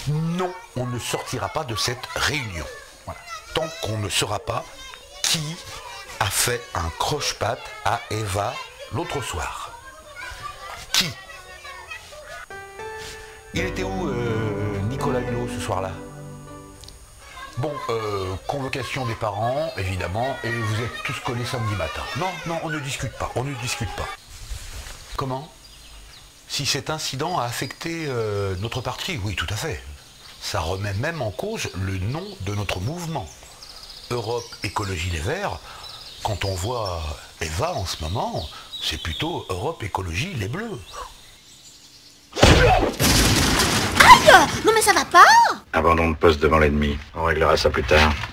Non, on ne sortira pas de cette réunion. Voilà. Tant qu'on ne saura pas qui a fait un croche-patte à Eva l'autre soir. Qui? Il était où Nicolas Hulot ce soir-là? Bon, convocation des parents, évidemment, et vous êtes tous collés samedi matin. Non, non, on ne discute pas, on ne discute pas. Comment? Si cet incident a affecté notre parti, oui, tout à fait. Ça remet même en cause le nom de notre mouvement. Europe Écologie Les Verts, quand on voit Eva en ce moment, c'est plutôt Europe Écologie Les Bleus. Aïe! Non mais ça va pas! Abandon de poste devant l'ennemi. On réglera ça plus tard.